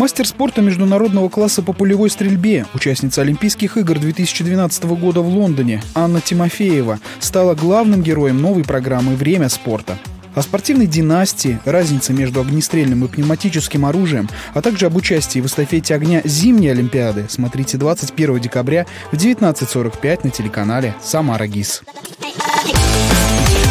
Мастер спорта международного класса по пулевой стрельбе, участница Олимпийских игр 2012 года в Лондоне Анна Тимофеева стала главным героем новой программы «Время спорта». О спортивной династии, разнице между огнестрельным и пневматическим оружием, а также об участии в эстафете огня зимней Олимпиады смотрите 21 декабря в 19:45 на телеканале «Самара ГИС».